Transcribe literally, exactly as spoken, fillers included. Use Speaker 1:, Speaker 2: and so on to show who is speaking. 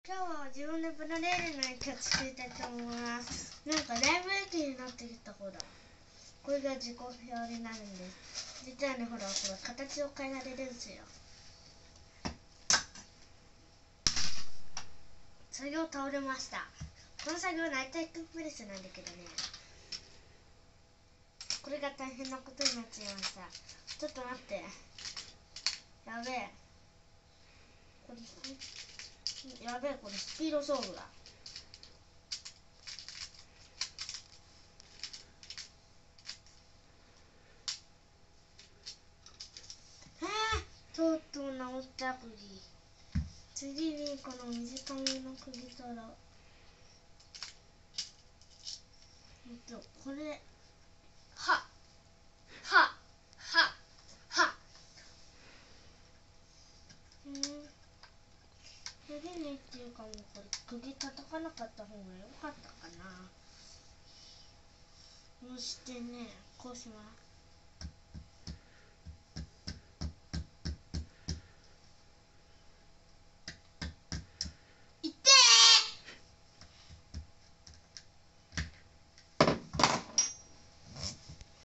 Speaker 1: 今日は自分でプラレールの液を作りたいと思います。なんかだいぶ液になってきた。ほら、これが自己表になるんです。実はね、ほら、ほら形を変えられるんですよ。作業倒れました。この作業大体クップレスなんだけどね、これが大変なことになっちゃいました。ちょっと待って、やべえ、これやべえ、これスピード勝負だ。とうとう直った釘。次にこの短めの釘取ろう。えっとこれはっはっはっはっうん次にっていうかもうこれ釘叩かなかった方が良かったかな。そしてね、こうします。